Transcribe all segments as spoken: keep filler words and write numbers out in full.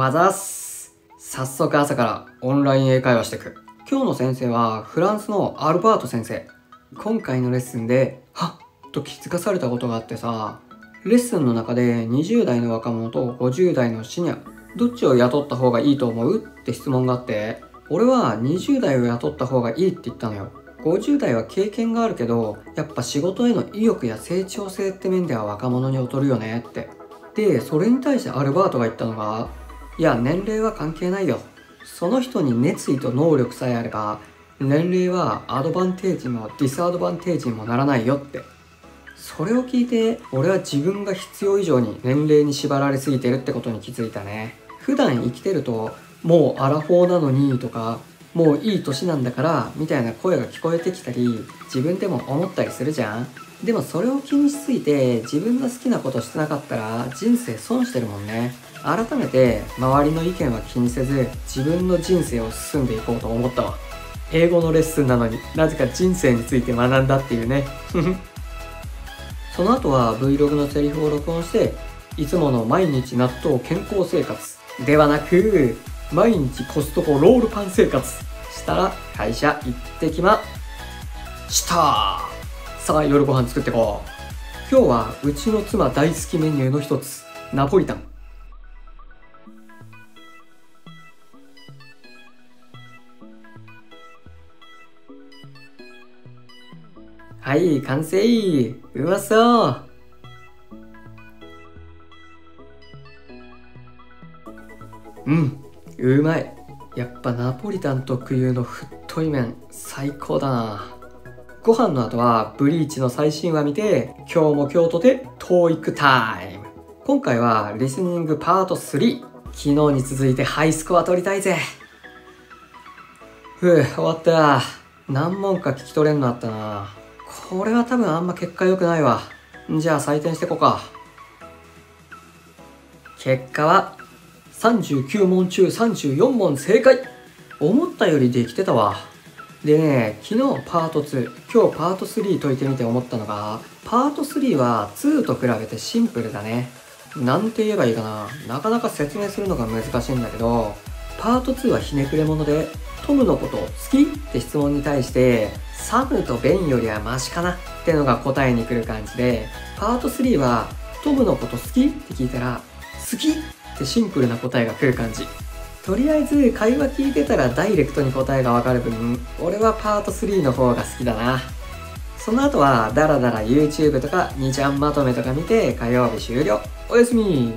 あざっす。早速朝からオンライン英会話してく。今日の先生はフランスのアルバート先生。今回のレッスンではっと気づかされたことがあってさ、レッスンの中でにじゅう代の若者とごじゅう代のシニア、どっちを雇った方がいいと思うって質問があって、俺はにじゅう代を雇った方がいいって言ったのよ。ごじゅう代は経験があるけど、やっぱ仕事への意欲や成長性って面では若者に劣るよねって。で、それに対してアルバートが言ったのが、いや、年齢は関係ないよ。その人に熱意と能力さえあれば、年齢はアドバンテージもディスアドバンテージにもならないよって。それを聞いて、俺は自分が必要以上に年齢に縛られすぎてるってことに気づいたね。普段生きてると、もうアラフォーなのにとか、もういい年なんだからみたいな声が聞こえてきたり、自分でも思ったりするじゃん。でもそれを気にしすぎて自分が好きなことしてなかったら人生損してるもんね。改めて周りの意見は気にせず自分の人生を進んでいこうと思ったわ。英語のレッスンなのになぜか人生について学んだっていうね。その後は Vlog のセリフを録音して、いつもの毎日納豆健康生活ではなく、毎日コストコロールパン生活したら会社行ってきました。さあ夜ご飯作ってこう。今日はうちの妻大好きメニューの一つ、ナポリタン。はい、完成。うまそう。うん、うまい。やっぱナポリタン特有の太い麺最高だな。ご飯の後はブリーチの最新話見て、今日も今日とて トーイック タイム。今回はリスニングパートスリー。昨日に続いてハイスコア取りたいぜ。ふう、終わった。何問か聞き取れんのあったな。これは多分あんま結果良くないわ。じゃあ採点してこうか。結果はさんじゅうきゅう問中さんじゅうよん問正解。思ったよりできてたわ。でね、昨日パートツー、今日パートスリー解いてみて思ったのが、パートスリーはツーと比べてシンプルだね。なんて言えばいいかな。なかなか説明するのが難しいんだけど、パートツーはひねくれ者で、トムのこと好きって質問に対して、サムとベンよりはマシかなってのが答えに来る感じで、パートスリーはトムのこと好きって聞いたら、好きってシンプルな答えが来る感じ。とりあえず会話聞いてたらダイレクトに答えがわかる分、俺はパートスリーの方が好きだな。その後はダラダラ YouTube とかにちゃんまとめとか見て火曜日終了。おやすみ。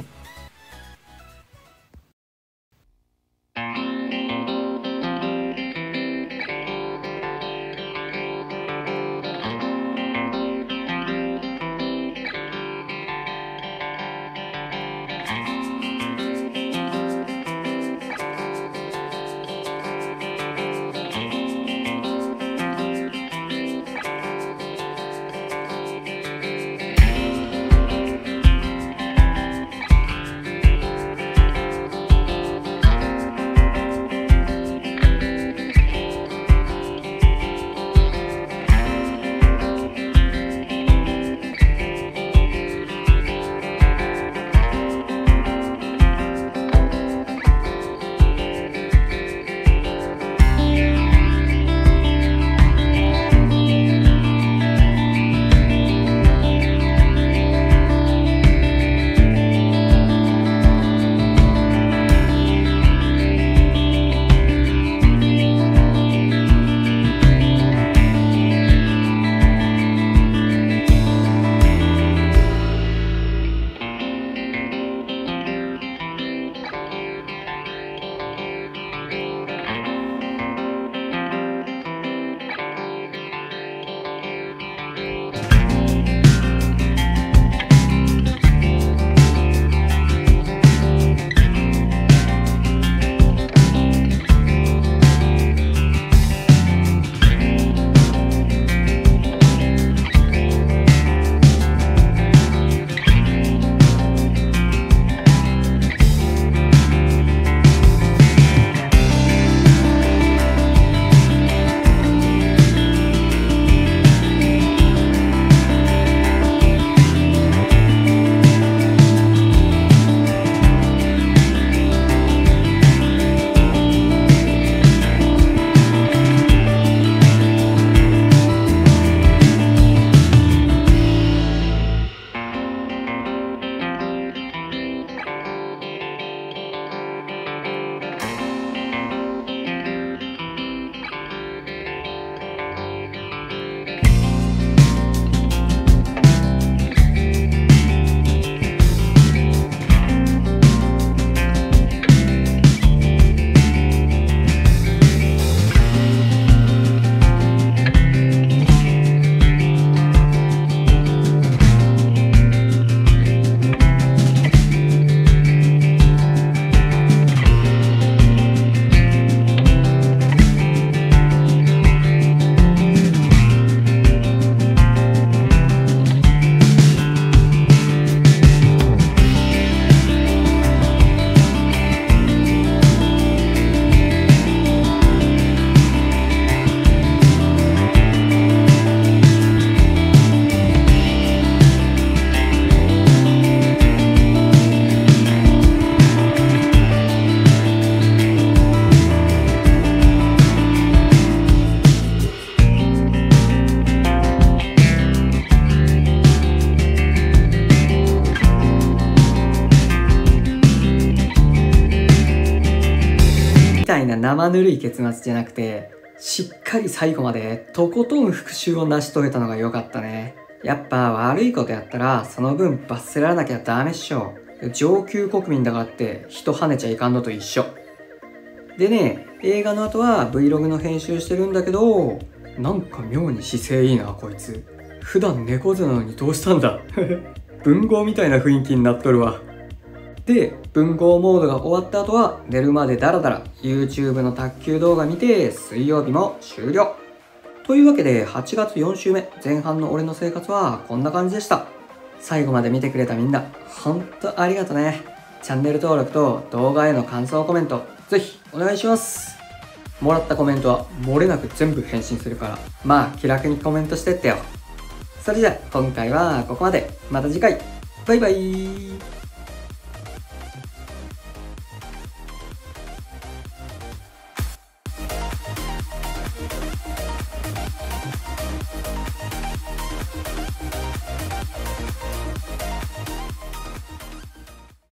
生ぬるい結末じゃなくて、しっかり最後までとことん復讐を成し遂げたのが良かったね。やっぱ悪いことやったらその分罰せられなきゃダメっしょ。上級国民だからって人跳ねちゃいかんのと一緒。でね、映画の後は Vlog の編集してるんだけど、なんか妙に姿勢いいなこいつ。普段猫背なのにどうしたんだ文豪みたいな雰囲気になっとるわ。で、文豪モードが終わった後は寝るまでダラダラ YouTube の卓球動画見て水曜日も終了。というわけではちがつよん週目前半の俺の生活はこんな感じでした。最後まで見てくれたみんなほんとありがとね。チャンネル登録と動画への感想コメントぜひお願いします。もらったコメントは漏れなく全部返信するから、まあ気楽にコメントしてってよ。それじゃあ今回はここまで。また次回。バイバイ。